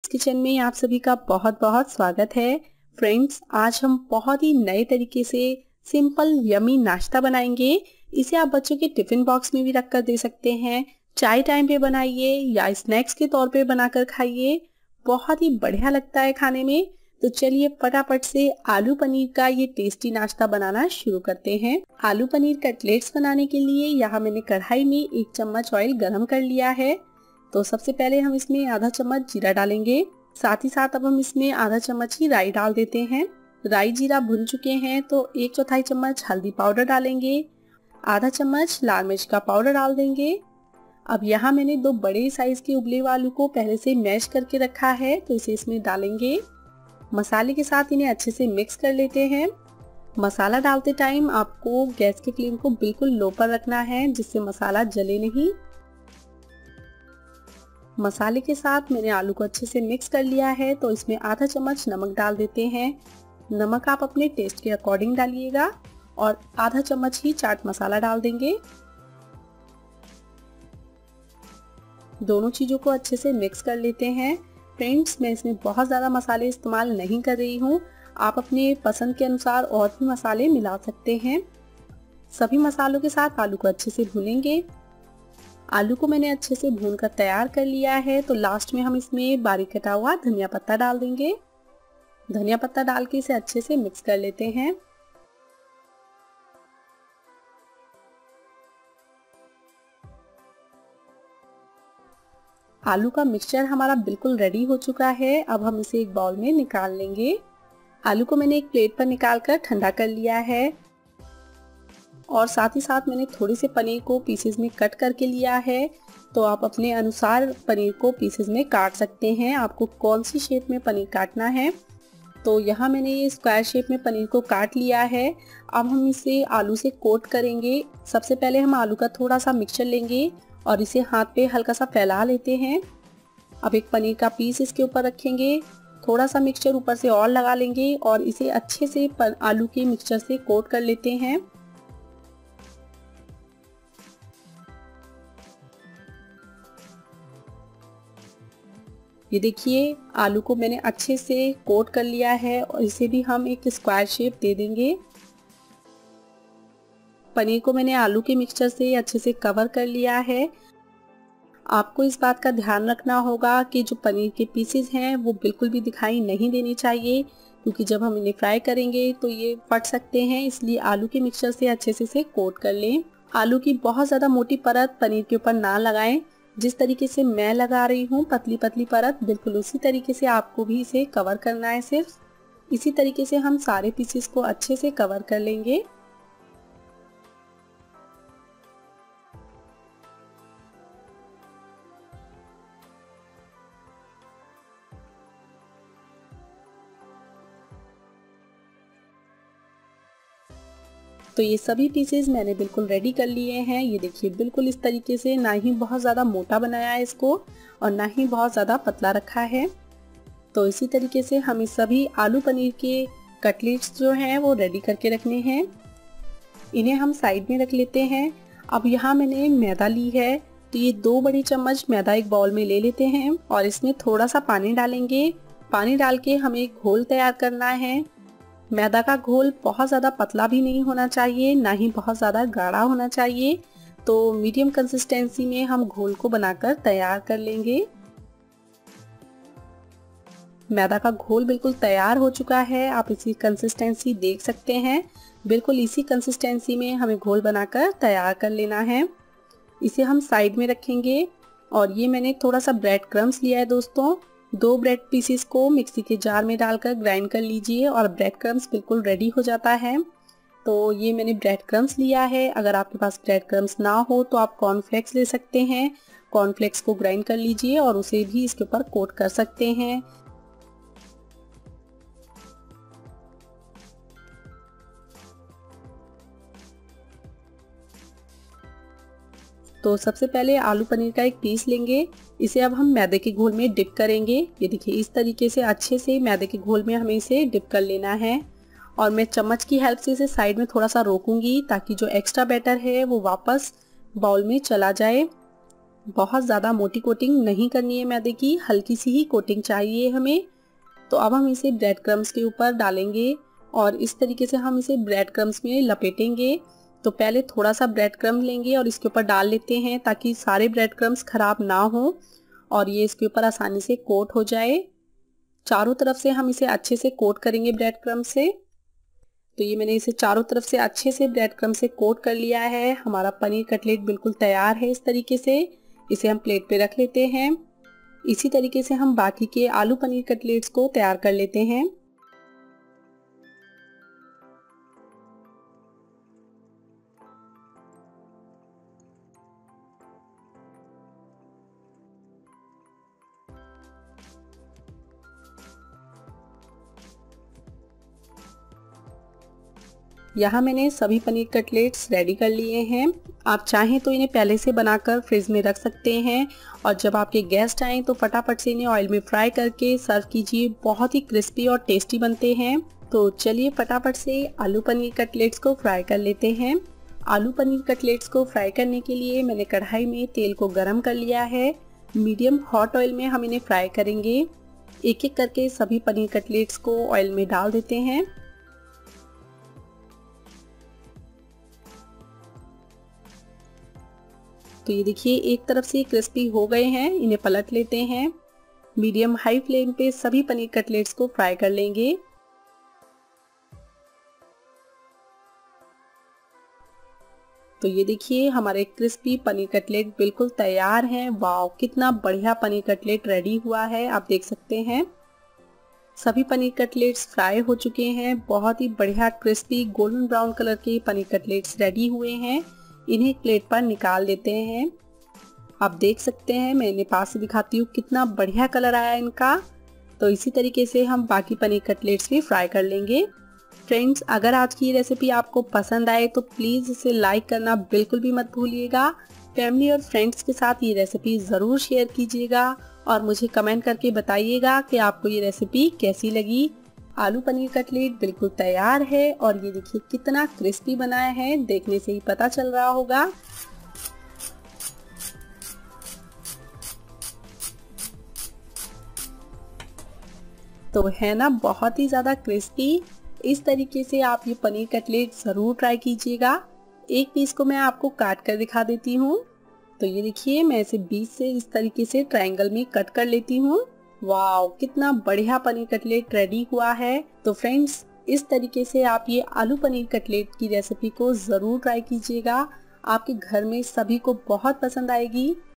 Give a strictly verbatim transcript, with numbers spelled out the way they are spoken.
Kitchen में आप सभी का बहुत बहुत स्वागत है। फ्रेंड्स, आज हम बहुत ही नए तरीके से सिंपल यमी नाश्ता बनाएंगे। इसे आप बच्चों के टिफिन बॉक्स में भी रख कर दे सकते हैं, चाय टाइम पे बनाइए या स्नैक्स के तौर पे बनाकर खाइए। बहुत ही बढ़िया लगता है खाने में। तो चलिए फटाफट से आलू पनीर का ये टेस्टी नाश्ता बनाना शुरू करते हैं। आलू पनीर कटलेट्स बनाने के लिए यहाँ मैंने कढ़ाई में एक चम्मच ऑयल गरम कर लिया है। तो सबसे पहले हम इसमें आधा चम्मच जीरा डालेंगे। साथ ही साथ अब हम इसमें आधा चम्मच ही राई डाल देते हैं। राई जीरा भुन चुके हैं तो एक चौथाई चम्मच हल्दी पाउडर डालेंगे। आधा चम्मच लाल मिर्च का पाउडर डाल देंगे। अब यहाँ मैंने दो बड़े साइज के उबले हुए आलू को पहले से मैश करके रखा है, तो इसे इसमें डालेंगे। मसाले के साथ इन्हें अच्छे से मिक्स कर लेते हैं। मसाला डालते टाइम आपको गैस की फ्लेम को बिल्कुल लो पर रखना है, जिससे मसाला जले नहीं। मसाले के साथ मैंने आलू को अच्छे से मिक्स कर लिया है, तो इसमें आधा चम्मच नमक डाल देते हैं। नमक आप अपने टेस्ट के अकॉर्डिंग डालिएगा और आधा चम्मच ही चाट मसाला डाल देंगे। दोनों चीज़ों को अच्छे से मिक्स कर लेते हैं। फ्रेंड्स, मैं इसमें बहुत ज़्यादा मसाले इस्तेमाल नहीं कर रही हूँ, आप अपने पसंद के अनुसार और भी मसाले मिला सकते हैं। सभी मसालों के साथ आलू को अच्छे से भूनेंगे। आलू को मैंने अच्छे से भूनकर तैयार कर लिया है, तो लास्ट में हम इसमें बारीक कटा हुआ धनिया पत्ता डाल देंगे। धनिया पत्ता डाल के इसे अच्छे से मिक्स कर लेते हैं। आलू का मिक्सचर हमारा बिल्कुल रेडी हो चुका है। अब हम इसे एक बाउल में निकाल लेंगे। आलू को मैंने एक प्लेट पर निकाल कर ठंडा कर लिया है और साथ ही साथ मैंने थोड़े से पनीर को पीसेस में कट करके लिया है। तो आप अपने अनुसार पनीर को पीसेस में काट सकते हैं, आपको कौन सी शेप में पनीर काटना है। तो यहाँ मैंने ये स्क्वायर शेप में पनीर को काट लिया है। अब हम इसे आलू से कोट करेंगे। सबसे पहले हम आलू का थोड़ा सा मिक्सचर लेंगे और इसे हाथ पे हल्का सा फैला लेते हैं। अब एक पनीर का पीस इसके ऊपर रखेंगे, थोड़ा सा मिक्सचर ऊपर से और लगा लेंगे और इसे अच्छे से आलू के मिक्सचर से कोट कर लेते हैं। ये देखिए, आलू को मैंने अच्छे से कोट कर लिया है और इसे भी हम एक स्क्वायर शेप दे देंगे। पनीर को मैंने आलू के मिक्सचर से अच्छे से कवर कर लिया है। आपको इस बात का ध्यान रखना होगा कि जो पनीर के पीसेस हैं वो बिल्कुल भी दिखाई नहीं देनी चाहिए, क्योंकि जब हम इन्हें फ्राई करेंगे तो ये फट सकते हैं। इसलिए आलू के मिक्सचर से अच्छे से इसे कोट कर लें। आलू की बहुत ज़्यादा मोटी परत पनीर के ऊपर ना लगाएं। जिस तरीके से मैं लगा रही हूँ पतली पतली परत, बिल्कुल उसी तरीके से आपको भी इसे कवर करना है। सिर्फ इसी तरीके से हम सारे पीसेस को अच्छे से कवर कर लेंगे। तो ये सभी पीसेस मैंने बिल्कुल रेडी कर लिए हैं। ये देखिए, बिल्कुल इस तरीके से, ना ही बहुत ज़्यादा मोटा बनाया है इसको और ना ही बहुत ज़्यादा पतला रखा है। तो इसी तरीके से हमें सभी आलू पनीर के कटलेट्स जो हैं वो रेडी करके रखने हैं। इन्हें हम साइड में रख लेते हैं। अब यहाँ मैंने मैदा ली है, तो ये दो बड़ी चम्मच मैदा एक बाउल में ले लेते हैं और इसमें थोड़ा सा पानी डालेंगे। पानी डाल के हमें एक घोल तैयार करना है। मैदा का घोल बहुत ज़्यादा पतला भी नहीं होना चाहिए, ना ही बहुत ज़्यादा गाढ़ा होना चाहिए। तो मीडियम कंसिस्टेंसी में हम घोल को बनाकर तैयार कर लेंगे। मैदा का घोल बिल्कुल तैयार हो चुका है, आप इसकी कंसिस्टेंसी देख सकते हैं। बिल्कुल इसी कंसिस्टेंसी में हमें घोल बनाकर तैयार कर लेना है। इसे हम साइड में रखेंगे और ये मैंने थोड़ा सा ब्रेड क्रम्स लिया है दोस्तों। दो ब्रेड पीसेस को मिक्सी के जार में डालकर ग्राइंड कर लीजिए और ब्रेड क्रम्स बिल्कुल रेडी हो जाता है। तो ये मैंने ब्रेड क्रम्स लिया है। अगर आपके पास ब्रेड क्रम्स ना हो तो आप कॉर्नफ्लेक्स ले सकते हैं। कॉर्नफ्लेक्स को ग्राइंड कर लीजिए और उसे भी इसके ऊपर कोट कर सकते हैं। तो सबसे पहले आलू पनीर का एक पीस लेंगे। इसे अब हम मैदे के घोल में डिप करेंगे। ये देखिए, इस तरीके से अच्छे से मैदे के घोल में हमें इसे डिप कर लेना है और मैं चम्मच की हेल्प से इसे साइड में थोड़ा सा रोकूंगी, ताकि जो एक्स्ट्रा बैटर है वो वापस बाउल में चला जाए। बहुत ज़्यादा मोटी कोटिंग नहीं करनी है मैदे की, हल्की सी ही कोटिंग चाहिए हमें। तो अब हम इसे ब्रेड क्रम्स के ऊपर डालेंगे और इस तरीके से हम इसे ब्रेड क्रम्स में लपेटेंगे। तो पहले थोड़ा सा ब्रेड क्रम्स लेंगे और इसके ऊपर डाल लेते हैं ताकि सारे ब्रेड क्रम्स खराब ना हो और ये इसके ऊपर आसानी से कोट हो जाए। चारों तरफ से हम इसे अच्छे से कोट करेंगे ब्रेड क्रम्स से। तो ये मैंने इसे चारों तरफ से अच्छे से ब्रेड क्रम्स से कोट कर लिया है। हमारा पनीर कटलेट बिल्कुल तैयार है। इस तरीके से इसे हम प्लेट पे रख लेते हैं। इसी तरीके से हम बाकी के आलू पनीर कटलेट्स को तैयार कर लेते हैं। यहाँ मैंने सभी पनीर कटलेट्स रेडी कर लिए हैं। आप चाहें तो इन्हें पहले से बनाकर फ्रिज में रख सकते हैं और जब आपके गेस्ट आएँ तो फटाफट से इन्हें ऑयल में फ्राई करके सर्व कीजिए। बहुत ही क्रिस्पी और टेस्टी बनते हैं। तो चलिए फटाफट से आलू पनीर कटलेट्स को फ्राई कर लेते हैं। आलू पनीर कटलेट्स को फ्राई करने के लिए मैंने कढ़ाई में तेल को गर्म कर लिया है। मीडियम हॉट ऑयल में हम इन्हें फ्राई करेंगे। एक एक करके सभी पनीर कटलेट्स को ऑयल में डाल देते हैं। तो ये देखिए एक तरफ से क्रिस्पी हो गए हैं, इन्हें पलट लेते हैं। मीडियम हाई फ्लेम पे सभी पनीर कटलेट्स को फ्राई कर लेंगे। तो ये देखिए हमारे क्रिस्पी पनीर कटलेट बिल्कुल तैयार हैं। वाव, कितना बढ़िया पनीर कटलेट रेडी हुआ है, आप देख सकते हैं। सभी पनीर कटलेट्स फ्राई हो चुके हैं। बहुत ही बढ़िया क्रिस्पी गोल्डन ब्राउन कलर के पनीर कटलेट्स रेडी हुए हैं। इन्हें प्लेट पर निकाल लेते हैं। आप देख सकते हैं, मैं इन्हें पास से दिखाती हूँ कितना बढ़िया कलर आया इनका। तो इसी तरीके से हम बाकी पनीर कटलेट्स भी फ्राई कर लेंगे। फ्रेंड्स, अगर आज की ये रेसिपी आपको पसंद आए तो प्लीज़ इसे लाइक करना बिल्कुल भी मत भूलिएगा। फैमिली और फ्रेंड्स के साथ ये रेसिपी ज़रूर शेयर कीजिएगा और मुझे कमेंट करके बताइएगा कि आपको ये रेसिपी कैसी लगी। आलू पनीर कटलेट बिल्कुल तैयार है और ये देखिए कितना क्रिस्पी बनाया है, देखने से ही पता चल रहा होगा। तो है ना बहुत ही ज़्यादा क्रिस्पी। इस तरीके से आप ये पनीर कटलेट ज़रूर ट्राई कीजिएगा। एक पीस को मैं आपको काट कर दिखा देती हूँ। तो ये देखिए मैं इसे बीच से इस तरीके से ट्रायंगल में कट कर लेती हूँ। वाव, कितना बढ़िया पनीर कटलेट रेडी हुआ है। तो फ्रेंड्स, इस तरीके से आप ये आलू पनीर कटलेट की रेसिपी को ज़रूर ट्राई कीजिएगा। आपके घर में सभी को बहुत पसंद आएगी।